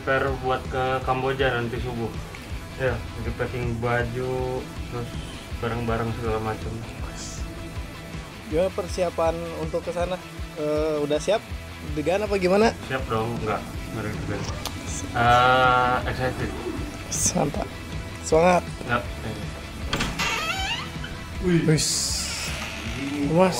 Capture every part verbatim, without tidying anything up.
prepare buat ke Kamboja nanti subuh. Ya, lagi packing baju, terus barang-barang segala macam. Gimana persiapan untuk ke sana? Uh, udah siap? Degan apa gimana? Siap dong, enggak. Mari kita. Uh, excited. Mantap. Semangat. Ya. Wih. Mas.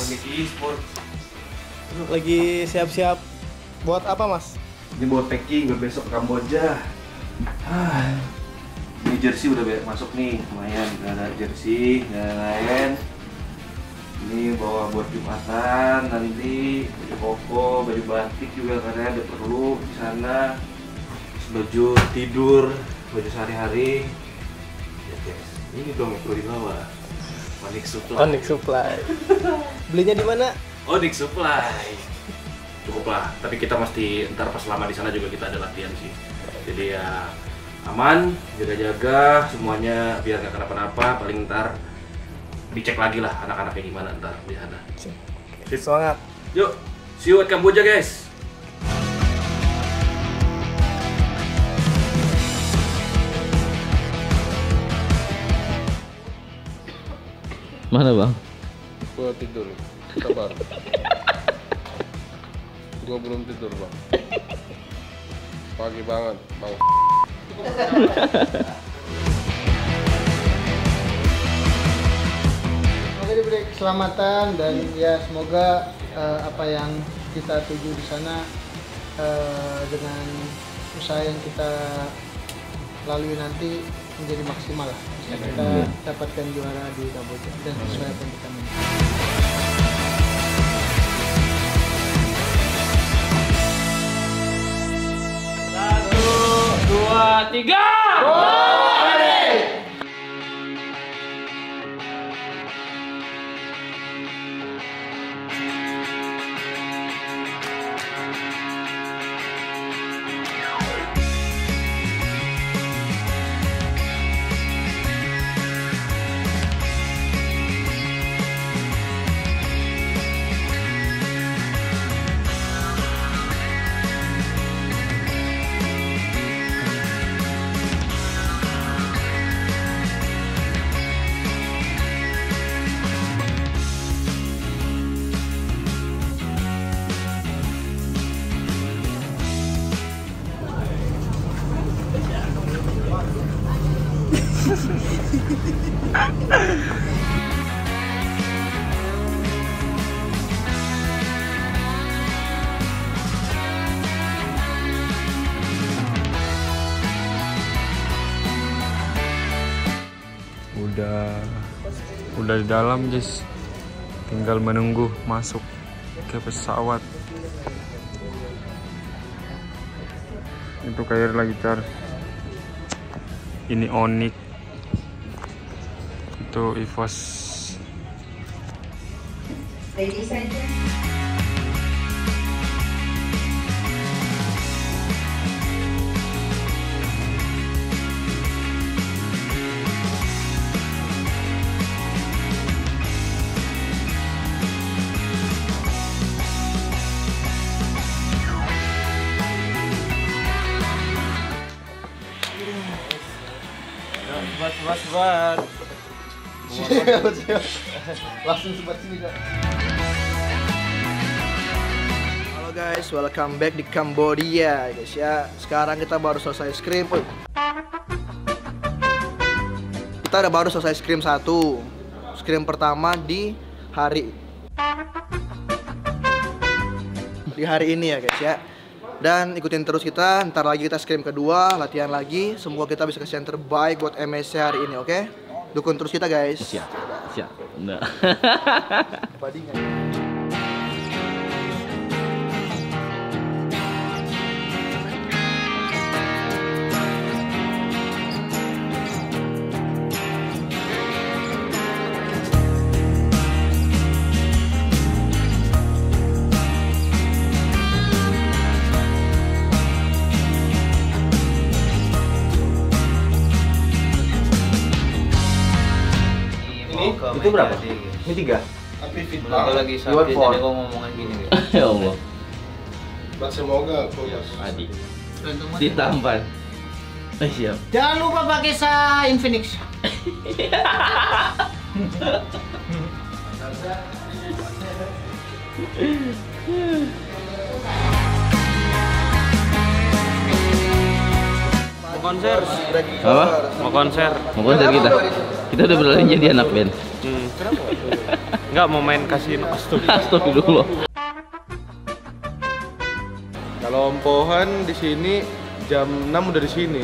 Lagi siap-siap buat apa, Mas? Ini buat packing buat besok Kamboja. Ah. Ini jersey udah masuk nih, lumayan. Udah ada jersey dan lain-lain. Ini bawa buat Jumatan nanti, baju koko, baju batik juga karena ada perlu di sana. Baju tidur, baju sehari-hari. Ya guys, ini dong yang perlu dibawa. Onyx Supply. Onyx Supply. Belinya di mana? Onyx Supply. Cukup lah, tapi kita mesti ntar pas lama di sana juga kita ada latihan sih. Jadi ya aman, jaga-jaga semuanya biar nggak kenapa-napa. Paling ntar dicek lagi lah anak-anaknya gimana ntar di sana. Semangat. Yuk, see you at Kamboja guys. Mana bang? Gua tidur, sabar. Gua belum tidur bang. Pagi banget bang. Semoga diberi keselamatan dan ya semoga uh, apa yang kita tuju di sana uh, dengan usaha yang kita lalui nanti menjadi maksimal lah. Bisa kita dapatkan juara di Kamboja dan sesuai apa yang kita minta. Satu, dua, tiga. Udah udah di dalam guys, tinggal menunggu masuk ke pesawat. Itu kayak lagi charge. Ini Onyx, itu E V O S. Ladies and gentlemen. Sebat, sebat, sebat. Langsung sebat sini kak. Halo guys, welcome back di Kamboja guys ya. Sekarang kita baru selesai scrim. Oh. Kita udah baru selesai scrim satu. Scrim pertama di hari di hari ini ya guys ya. Dan ikutin terus kita, ntar lagi kita scrim kedua, latihan lagi. Semoga kita bisa kasih yang terbaik buat M S C hari ini, oke? Okay? Dukung terus kita guys. Siap, siap. Nah. Itu berapa? Ini tiga. Tapi fit Kalau banget. lagi sakit jadi kok ngomongan gini gitu. Ya Allah. Semoga fokus. Adi. Ditampan. Eh, siap. Jangan lupa pakai sa Infinix. Mau konser? Apa? Mau konser? Mau konser kita? Kita udah berani jadi anak band. Hmm. Enggak mau main kasino. Astagfirullah. Kalau Om Pohan di sini jam enam udah di sini.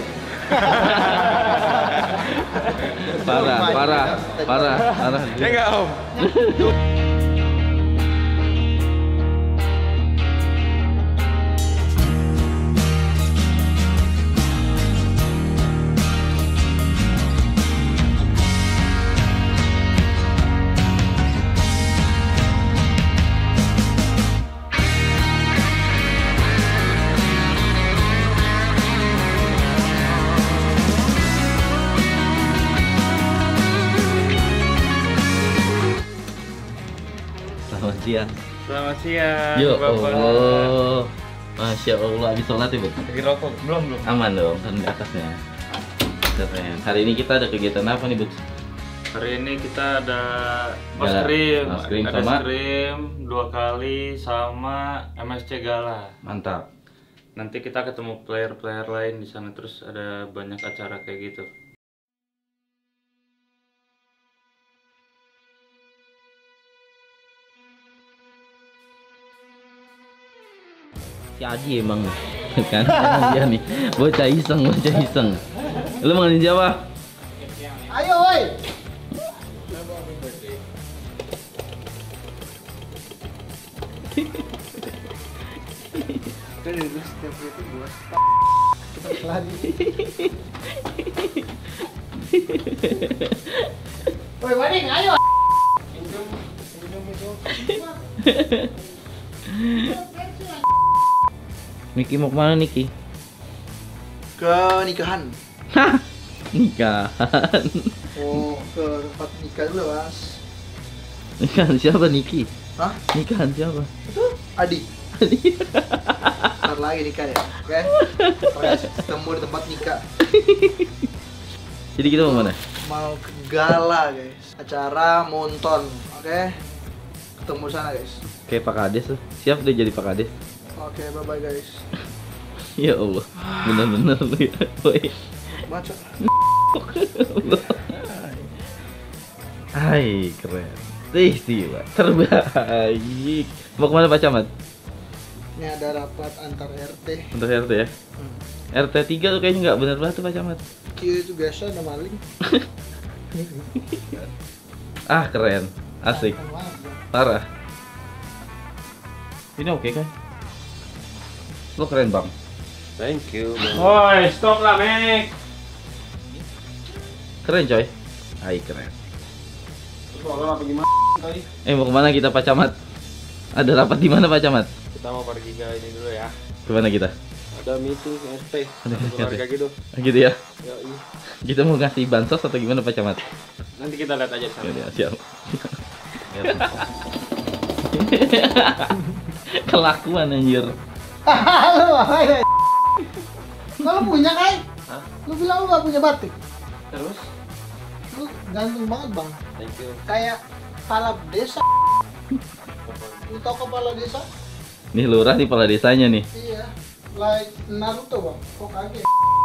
Parah, parah, parah, parah. Ya enggak, Om? Selamat siang. Selamat siang. Yo Bapak. Allah. Masya Allah, habis sholat ya, betul? Lagi rokok? Belum, belum. Aman dong, kan di atasnya. Keren. Hari ini kita ada kegiatan apa nih, Bud? Hari ini kita ada Gala. es krim, Es krim ada sama? es krim dua kali sama M S C Gala. Mantap. Nanti kita ketemu player-player lain di sana, terus ada banyak acara kayak gitu. Si Adi emang nih. Kan emang dia nih. Bocah iseng, bocah iseng. Lu manggilin siapa? Ayo, woi. Lari. Woi, Wading, ayo. Niki mau kemana Niki? Ke nikahan. Hah? Nikahan. Oh, ke tempat nikah dulu, Mas. Nikahan siapa Niki? Hah? Nikahan siapa? Itu Adi. Ntar lagi nikah ya, oke? Oke, ketemu di tempat nikah. Jadi kita mau mana? Mau ke gala, guys. Acara monton, oke? Ketemu di sana, guys. Kayak Pak Kades tuh. Siap deh jadi Pak Kades. Oke, bye-bye, guys. Ya Allah, bener-bener lu ya. Woi. Baca. Hai, keren. Istiwa terbaik. Mau kemana Pak Camat? Ini ada rapat antar R T. Untuk R T ya? R T tiga tuh kayaknya nggak bener banget tuh Pak Camat. Iya itu biasa ada maling. Ah, keren. Asik. Parah. Ini oke kan? Lo keren bang. Thank you, Bang. Woi, stop lah, Mek. Keren coy. Hai, keren. Soalnya apa gimana kali? Eh mau kemana kita Pak Camat? Ada rapat di mana Pak Camat? Kita mau pergi ke ini dulu ya. Kemana kita? Ada meeting S P. Ada Satu keluarga meeting. gitu. Gitu ya? Yoi. Kita mau ngasih bansos atau gimana Pak Camat? Nanti kita lihat aja di sana. Ya, ya, siap. Kelakuan anjir. Halo, ayo. Kalau punya kai? Lu bilang lu gak punya batik? Terus? Lu ganteng banget bang. Thank you. Kayak kepala desa. Lu tau kepala desa? Nih lurah nih kepala desanya nih. Iya. Like Naruto bang. Kok kaget?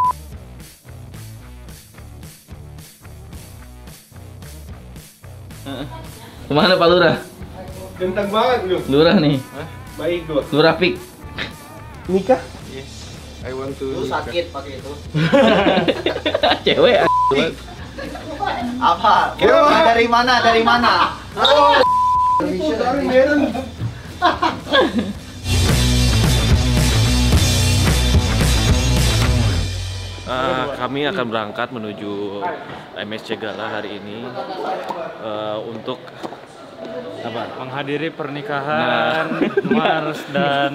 Kemana Pak Lurah? Ganteng banget lu. Lurah nih. Baik dua. Lurah pik. Nikah? Yes. I want to. Lu sakit pakai itu. Cewek. Apa? Dari mana? Dari mana? Oh. Uh, kami akan berangkat menuju M S C Gala hari ini uh, untuk apa? Menghadiri pernikahan Mars dan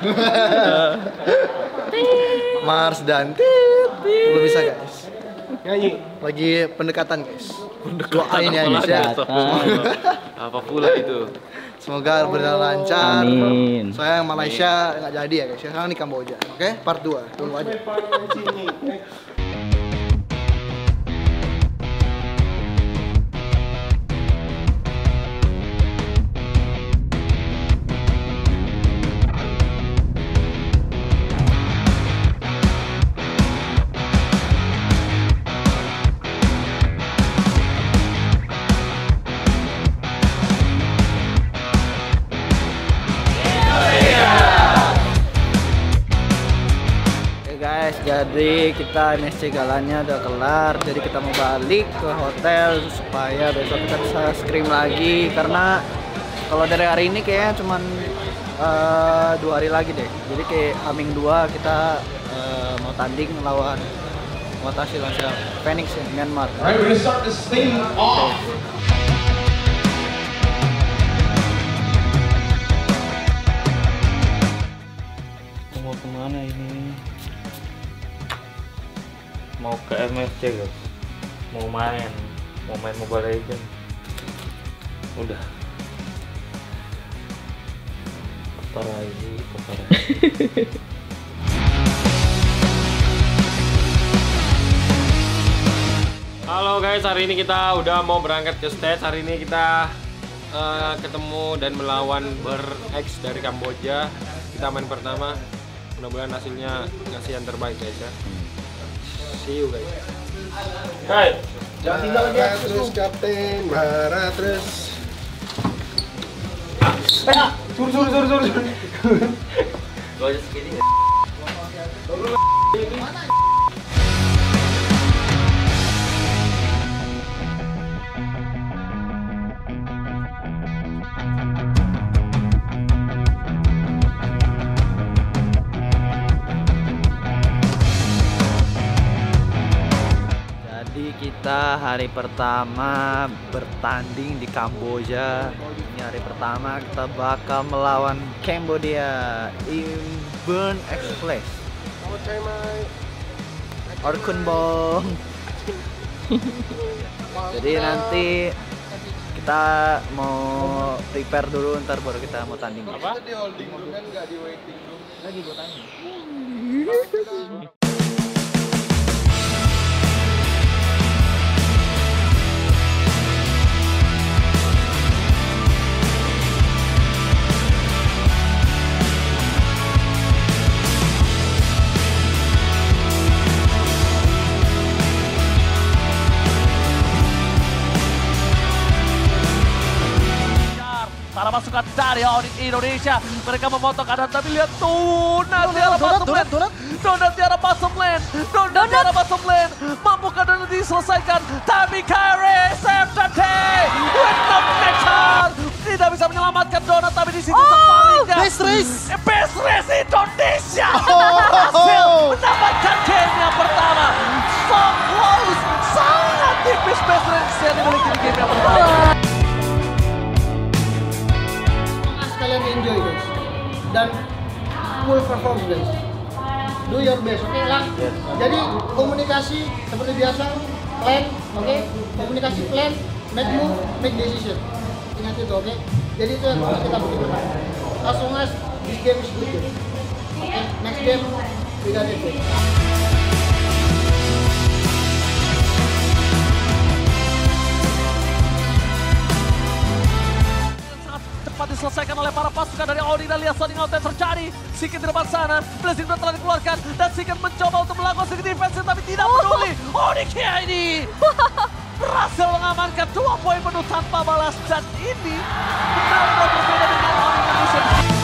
Mars dan tit. Belum bisa, guys. Nyanyi. Lagi pendekatan, guys. Doain ya, guys ya. Apa pula itu? Semoga berjalan lancar. Amin. Soalnya yang Malaysia nggak jadi ya guys. Sekarang di Kamboja. Oke, part dua. Tunggu aja. Jadi kita M S C galanya udah kelar, jadi kita mau balik ke hotel supaya besok kita bisa scrim lagi. Karena kalau dari hari ini kayaknya cuman uh, dua hari lagi deh. Jadi kayak Aming dua kita uh, mau tanding lawan Watashi Lansha Phoenix ya, Myanmar. Alright, we're gonna start this thing off. Mau kemana ini? Mau ke M F C guys, mau main mau main Mobile Legends. Udah apa lagi apa lagi. Halo guys, hari ini kita udah mau berangkat ke stage. Hari ini kita uh, ketemu dan melawan Ber-X dari Kamboja. Kita main pertama, mudah-mudahan hasilnya ngasih yang terbaik guys ya. See you guys. Hai. Jangan tinggal dia terus kapten, marah terus. Ah, sur sur sur sur. Gua aja segini. Kita hari pertama bertanding di Kamboja. Ini hari pertama kita bakal melawan Cambodia in Burn-X Place. Orkun Bong. Jadi nanti kita mau prepare dulu, ntar baru kita mau tanding. Apa? Di holding room kan nggak di waiting room. Lagi gue tanya. Para pasukan dari Audit Indonesia, mereka memotong kanan, tapi lihat Donat di arah bottom lane. Donat di arah bottom lane. Donat di arah bottom lane. Mampukah Donat diselesaikan? Tapi Kyrie save the day with the meter. Tidak bisa menyelamatkan Donat, tapi di situ sebaliknya. Best race. Best race Indonesia berhasil mendapatkan game yang pertama. So close, sangat tipis best race yang dimiliki di game yang pertama. Kalian enjoy guys dan full perform guys, do your best, oke okay, lah. Yes. Jadi komunikasi seperti biasa, plan, oke, okay? Komunikasi plan, make move, make decision, ingat itu, oke. Okay? Jadi itu yang harus kita berikan. As long as this game is good, oke. Okay? Next game we got it. Diselesaikan oleh para pasukan dari Audi, dan lihat sliding out yang terjadi. Sikin di depan sana, Blazing Dot telah dikeluarkan dan Sikin mencoba untuk melakukan sedikit defensive tapi tidak peduli. Audi Kia ini berhasil mengamankan dua poin penuh tanpa balas, dan ini benar-benar berbeda dengan Audi Indonesia.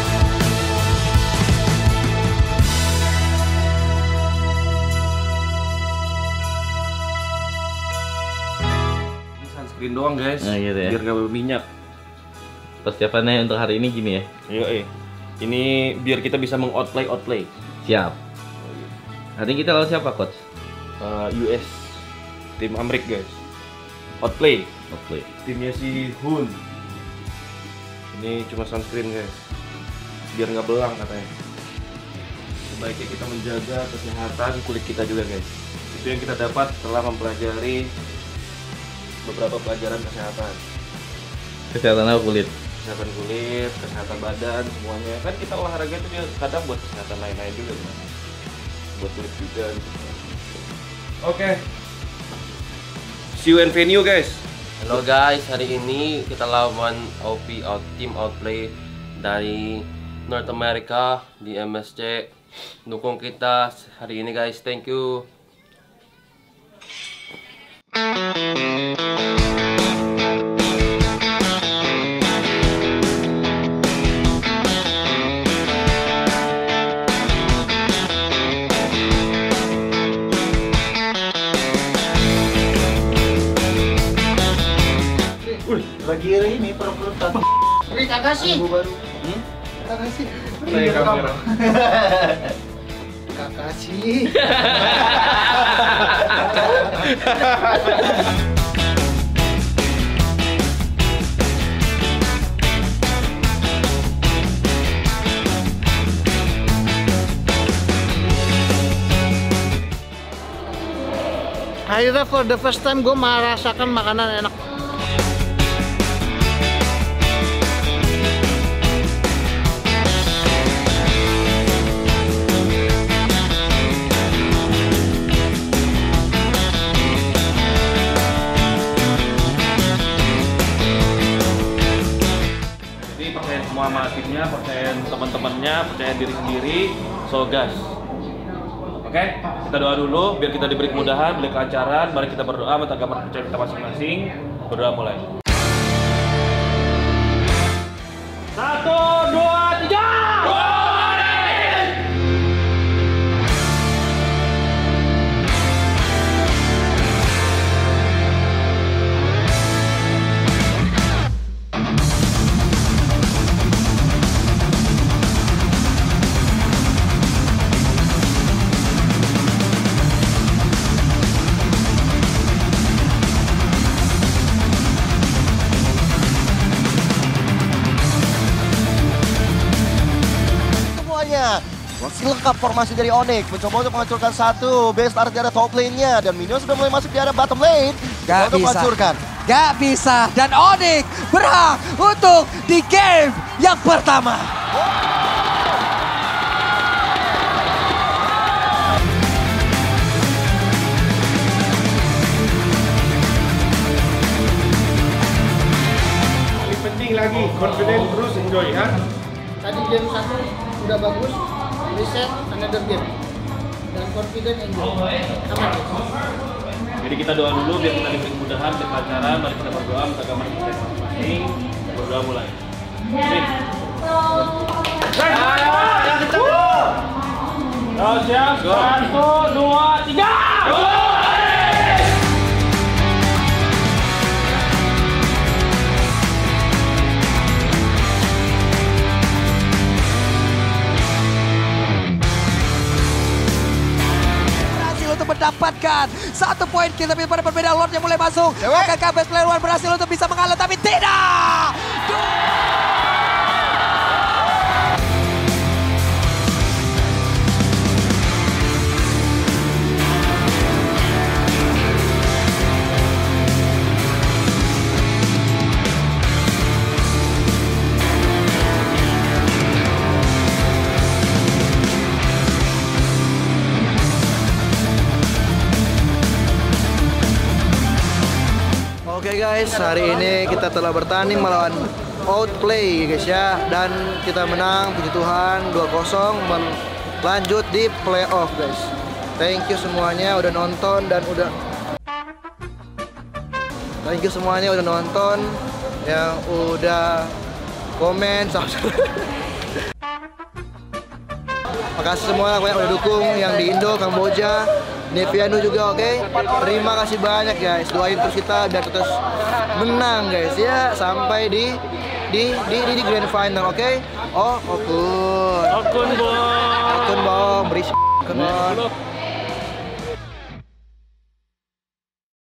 Ini sunscreen doang guys, nah, gitu ya. Biar nggak berminyak. Persiapannya untuk hari ini gini ya? Iya, eh. Ini biar kita bisa meng-outplay outplay. Siap. Hari ini kita lawan siapa, coach? Uh, U S, tim Amrik guys. Outplay. Outplay. Timnya si Hun. Ini cuma sunscreen guys, biar nggak belang katanya. Sebaiknya kita menjaga kesehatan kulit kita juga guys. Itu yang kita dapat setelah mempelajari beberapa pelajaran kesehatan. Kesehatan apa kulit? kesehatan kulit, kesehatan badan, semuanya. Kan kita olahraga itu dia kadang buat kesehatan lain-lain juga, kan? Buat kulit juga gitu. Oke. Okay. See you in venue, guys. Halo guys, hari ini kita lawan O P out Team Outplay dari North America di M S C. Dukung kita hari ini guys, thank you. Lagi ini perut-perutan. Wih, kakak sih. Baru. Hmm? Kakak sih. Kakak sih. Akhirnya for the first time gue merasakan makanan enak. Semua sama timnya, percaya teman-temannya, percaya diri sendiri, so gas. Oke, okay? Kita doa dulu biar kita diberi kemudahan, beri kelancaran. Mari kita berdoa minta gambar percaya kita masing-masing. Berdoa mulai. Satu, dua, tiga. Masih lengkap formasi dari Onyx, mencoba untuk menghancurkan satu base start di area top lane-nya, dan minion sudah mulai masuk di area bottom lane. Gak untuk bisa, menghancurkan. gak bisa, dan Onyx berhak untuk di game yang pertama. Paling penting lagi, confident terus enjoy ya. Tadi game satu udah bagus, reset another game dan confident enjoy. Aman. Jadi kita doa dulu biar kita diberi kemudahan, biar kelancaran. Mari kita berdoa minta gambar percaya masing-masing. Berdoa mulai. Ayo, siap, satu, dua, tiga. Untuk mendapatkan satu poin kill, tapi pada perbedaan Lord yang mulai masuk. Akankah best player luar berhasil untuk bisa mengalah, tapi tidak. Oke guys, hari ini kita telah bertanding melawan Outplay guys ya, dan kita menang, puji Tuhan dua kosong, lanjut di playoff guys. Thank you semuanya udah nonton dan udah Thank you semuanya udah nonton, yang udah komen, subscribe. Makasih semua yang udah dukung, yang di Indo, Kamboja, Neviano juga, oke? Okay? Terima kasih banyak guys. Doain terus kita biar terus menang guys ya, sampai di di di di, di grand final, oke? Okay? Oh, okun. Okun bong. Okun bong, berisik.